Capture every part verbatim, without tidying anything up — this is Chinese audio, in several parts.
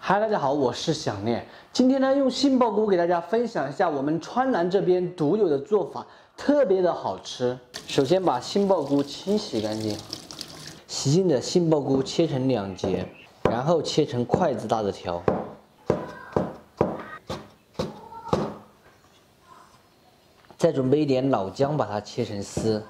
嗨，大家好，我是想念。今天呢，用杏鲍菇给大家分享一下我们川南这边独有的做法，特别的好吃。首先把杏鲍菇清洗干净，洗净的杏鲍菇切成两截，然后切成筷子大的条。再准备一点老姜，把它切成丝。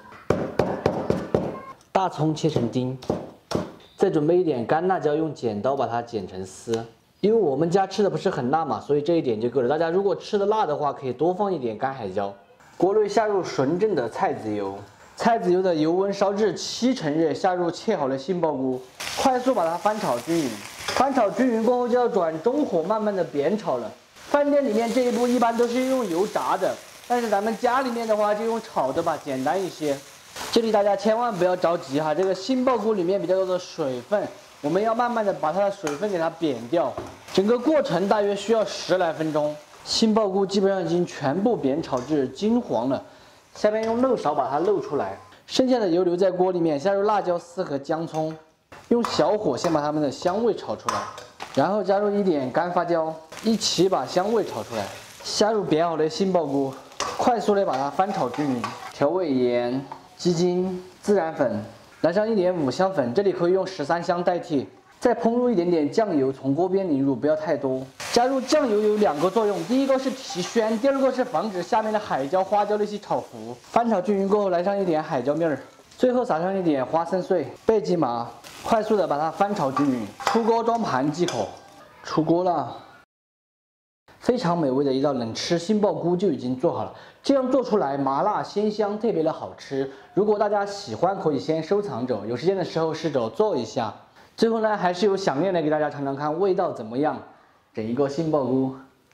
大葱切成丁。再准备一点干辣椒，用剪刀把它剪成丝。因为我们家吃的不是很辣嘛，所以这一点就够了。大家如果吃的辣的话，可以多放一点干海椒。锅内下入纯正的菜籽油，菜籽油的油温烧至七成热，下入切好的杏鲍菇，快速把它翻炒均匀。翻炒均匀过后，就要转中火，慢慢的煸炒了。饭店里面这一步一般都是用油炸的，但是咱们家里面的话就用炒的吧，简单一些。这里大家千万不要着急哈，这个杏鲍菇里面比较多的水分，我们要慢慢的把它的水分给它煸掉。整个过程大约需要十来分钟。杏鲍菇基本上已经全部煸炒至金黄了，下面用漏勺把它漏出来，剩下的油留在锅里面，下入辣椒丝和姜葱，用小火先把它们的香味炒出来，然后加入一点干发椒，一起把香味炒出来，下入煸好的杏鲍菇，快速的把它翻炒均匀，调味盐。鸡精、孜然粉，来上一点五香粉，这里可以用十三香代替。再烹入一点点酱油，从锅边淋入，不要太多。加入酱油有两个作用，第一个是提鲜，第二个是防止下面的海椒、花椒那些炒糊。翻炒均匀过后，来上一点海椒面儿，最后撒上一点花生碎、贝吉麻，快速的把它翻炒均匀。出锅装盘即可。出锅了。非常美味的一道冷吃杏鲍菇就已经做好了，这样做出来麻辣鲜香，特别的好吃。如果大家喜欢，可以先收藏着，有时间的时候试着做一下。最后呢，还是有想念的给大家尝尝看味道怎么样。整一个杏鲍菇，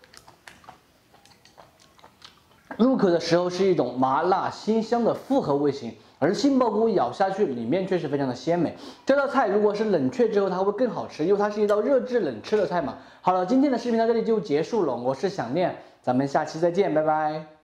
入口的时候是一种麻辣鲜香的复合味型，而杏鲍菇咬下去里面却是非常的鲜美。这道菜如果是冷却之后，它会更好吃，因为它是一道热制冷吃的菜嘛。好了，今天的视频到这里就结束了，我是想念，咱们下期再见，拜拜。